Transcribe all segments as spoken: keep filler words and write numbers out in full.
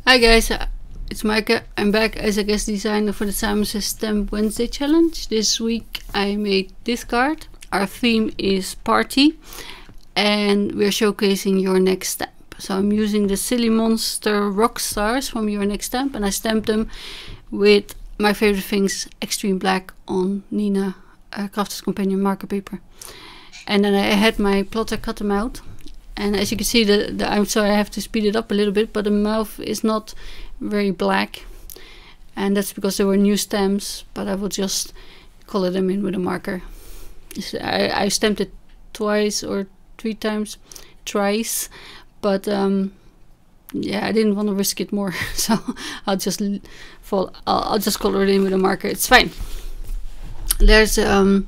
Hi guys, uh, it's Micah. I'm back as a guest designer for the Simon Says Stamp Wednesday challenge. This week I made this card. Our theme is party and we're showcasing Your Next Stamp. So I'm using the Silly Monster rock stars from Your Next Stamp and I stamped them with my favorite things, Extreme Black on Nina uh, Crafter's Companion marker paper. And then I had my plotter cut them out. And as you can see, the, the I'm sorry I have to speed it up a little bit, but the mouth is not very black. And that's because they were new stamps, but I will just color them in with a marker. I, I stamped it twice or three times, twice, but um, yeah, I didn't want to risk it more, so I'll just fall. I'll, I'll just color it in with a marker. It's fine. There's um,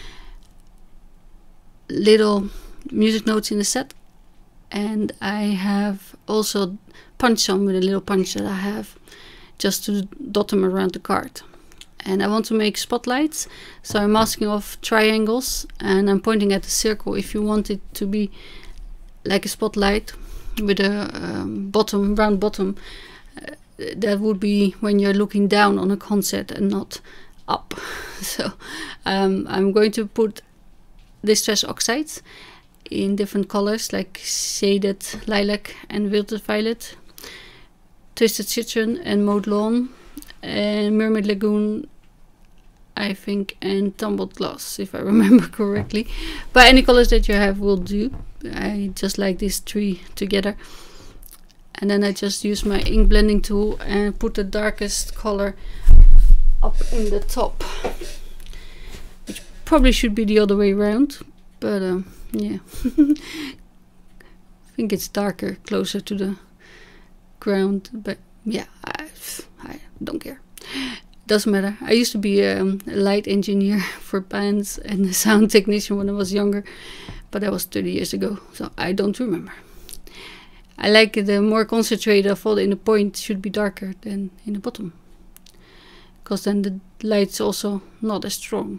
little music notes in the set. And I have also punched some with a little punch that I have just to dot them around the card. And I want to make spotlights, so I'm masking off triangles and I'm pointing at the circle. If you want it to be like a spotlight with a um, bottom, round bottom, uh, that would be when you're looking down on a concept and not up. So um, I'm going to put Distress Oxides in different colors like Shaded Lilac and Wilted Violet, Twisted Citron and Mowed Lawn, and Mermaid Lagoon, I think, and Tumbled Glass, if I remember correctly. But any colors that you have will do. I just like these three together. And then I just use my ink blending tool and put the darkest color up in the top, which probably should be the other way around, but um, yeah. I think it's darker, closer to the ground, but yeah, I, I don't care. Doesn't matter. I used to be um, a light engineer for bands and a sound technician when I was younger, but that was thirty years ago, so I don't remember. I like the more concentrated. I thought in the point should be darker than in the bottom, because then the light's also not as strong.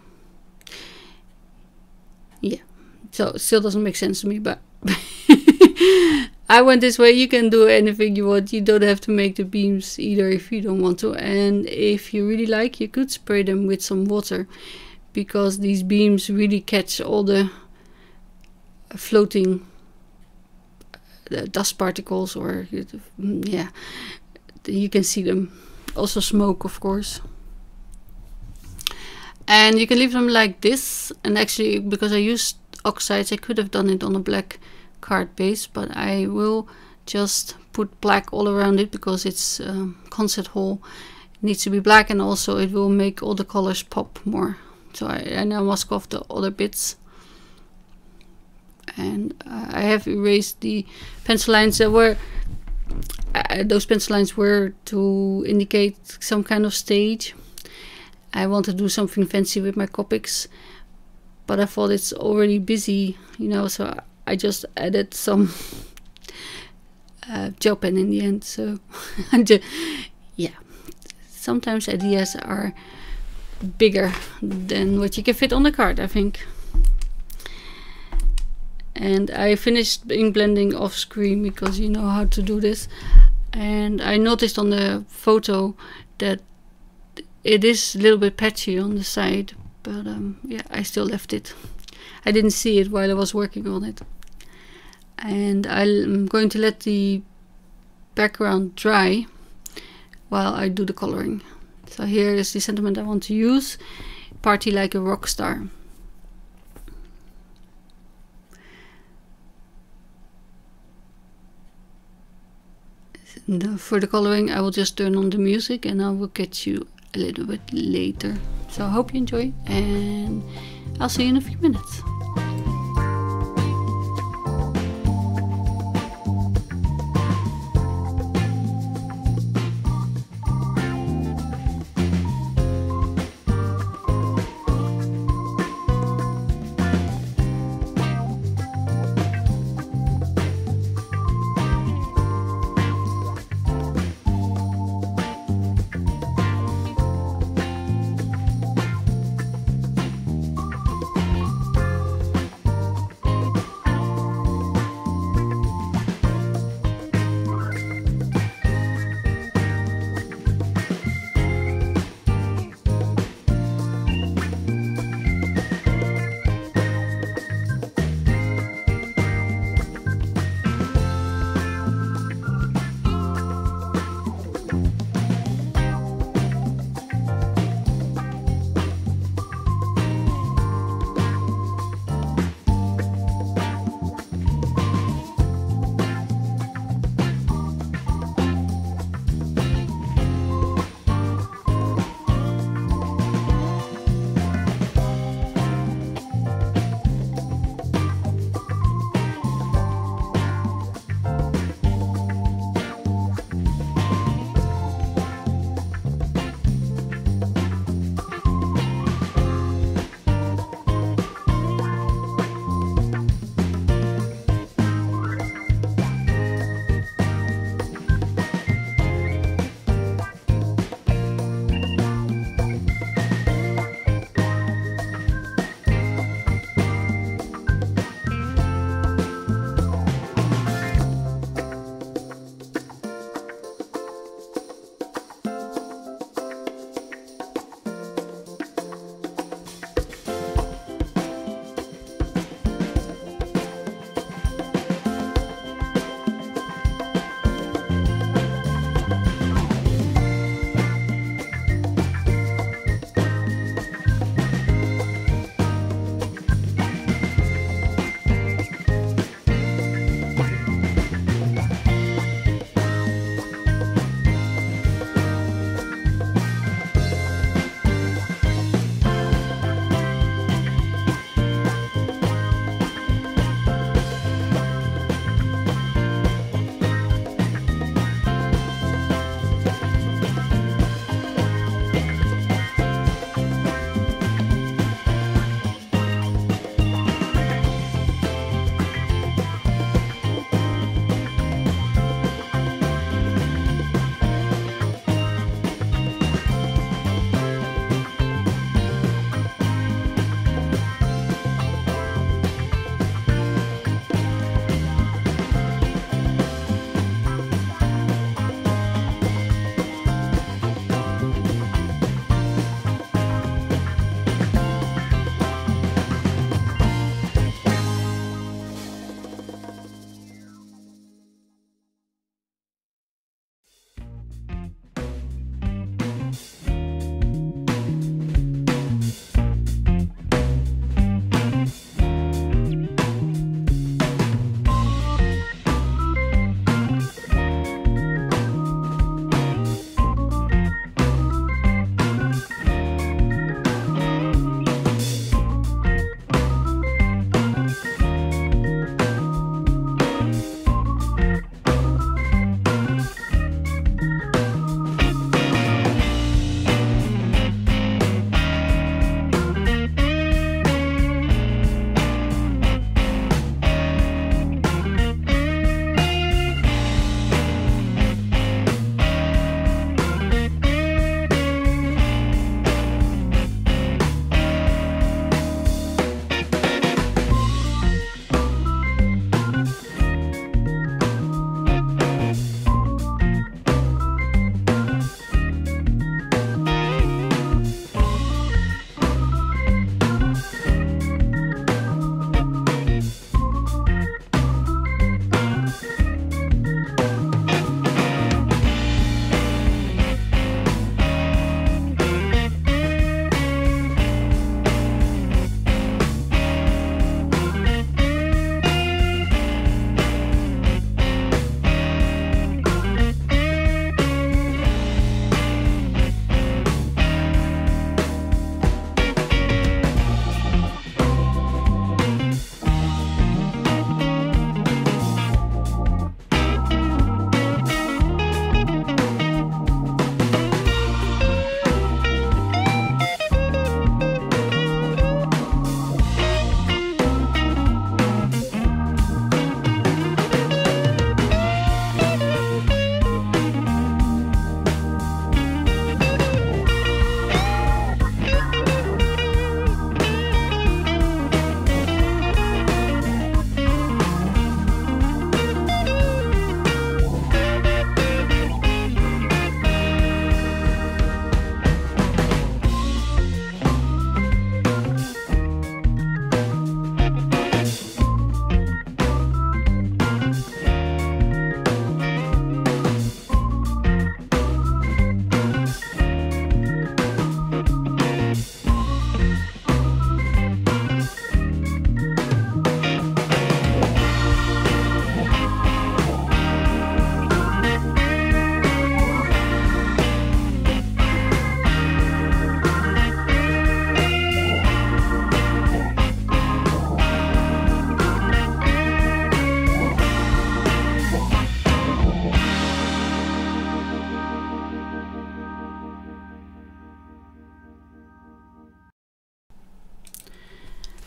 Yeah. So it still doesn't make sense to me, but I went this way. You can do anything you want. You don't have to make the beams either if you don't want to. And if you really like, you could spray them with some water, because these beams really catch all the floating uh, dust particles, or yeah, you can see them. Also smoke, of course. And you can leave them like this. And actually, because I used oxides, I could have done it on a black card base, but I will just put black all around it because it's um, concert hall. It needs to be black, and also it will make all the colors pop more. So I, I now mask off the other bits, and uh, I have erased the pencil lines that were uh, those pencil lines were to indicate some kind of stage. I want to do something fancy with my Copics, but I thought it's already busy, you know, so I just added some uh, gel pen in the end. So yeah, sometimes ideas are bigger than what you can fit on the card, I think. And I finished ink blending off screen because you know how to do this. And I noticed on the photo that it is a little bit patchy on the side. But um, yeah, I still left it. I didn't see it while I was working on it. And I'm going to let the background dry while I do the coloring. So here is the sentiment I want to use. Party like a rock star. And for the coloring, I will just turn on the music and I will catch you a little bit later. So I hope you enjoy, and I'll see you in a few minutes.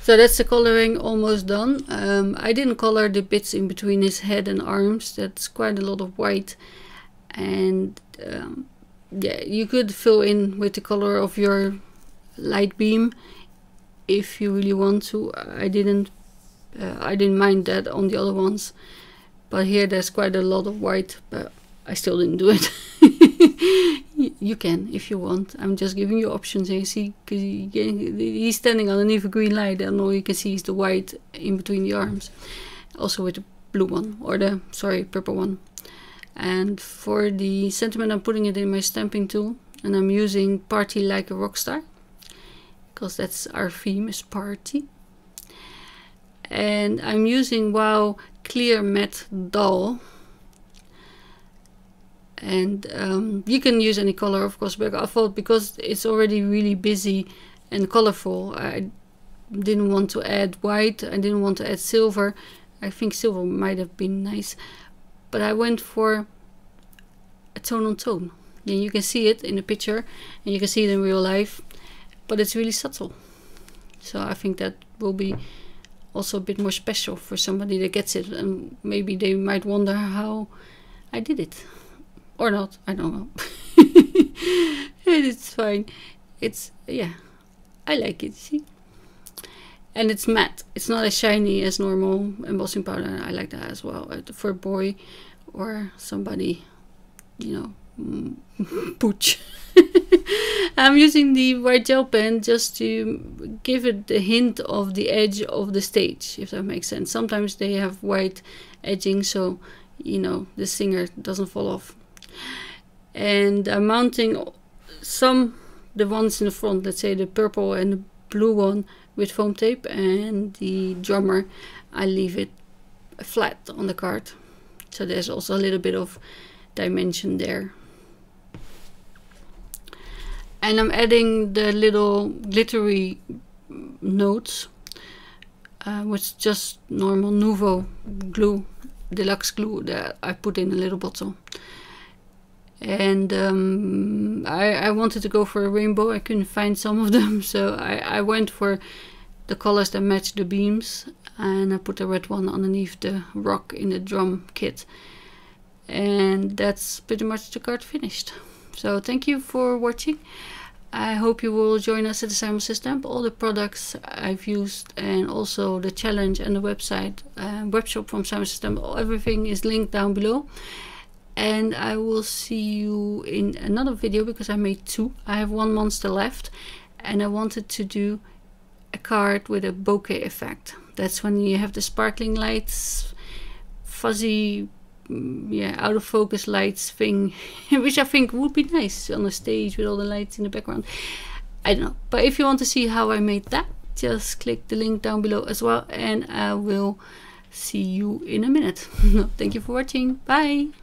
So that's the coloring almost done. Um, I didn't color the bits in between his head and arms. That's quite a lot of white. And um, yeah, you could fill in with the color of your light beam if you really want to. I didn't uh, I didn't mind that on the other ones, but here there's quite a lot of white, but I still didn't do it. You can if you want. I'm just giving you options here. You see, because he's standing underneath a green light and all you can see is the white in between the arms. Also with the blue one, or the, sorry, purple one. And for the sentiment, I'm putting it in my stamping tool, and I'm using Party Like a Rockstar, because that's our theme, is party. And I'm using WOW Clear Matte Dull. And um, you can use any color, of course, but I thought because it's already really busy and colorful, I didn't want to add white, I didn't want to add silver. I think silver might have been nice, but I went for a tone on tone. Yeah, you can see it in the picture and you can see it in real life, but it's really subtle. So I think that will be also a bit more special for somebody that gets it, and maybe they might wonder how I did it. Or not, I don't know. It's fine. It's, yeah, I like it, see? And it's matte. It's not as shiny as normal embossing powder. I like that as well. For a boy or somebody, you know, pooch. I'm using the white gel pen just to give it the hint of the edge of the stage, if that makes sense. Sometimes they have white edging, so, you know, the singer doesn't fall off. And I'm mounting some, the ones in the front, let's say the purple and the blue one, with foam tape, and the drummer I leave it flat on the card, so there's also a little bit of dimension there. And I'm adding the little glittery notes uh, with just normal Nuvo glue, deluxe glue that I put in a little bottle. And um, I, I wanted to go for a rainbow. I couldn't find some of them, so I, I went for the colors that match the beams, and I put the red one underneath the rock in the drum kit. And that's pretty much the card finished. So thank you for watching. I hope you will join us at the Simon Says Stamp. All the products I've used, and also the challenge and the website, uh, webshop from Simon Says Stamp, everything is linked down below. And I will see you in another video, because I made two. I have one monster left, and I wanted to do a card with a bokeh effect. That's when you have the sparkling lights, fuzzy, yeah, out of focus lights thing, which I think would be nice on a stage with all the lights in the background. I don't know, but if you want to see how I made that, just click the link down below as well, and I will see you in a minute. Thank you for watching. Bye.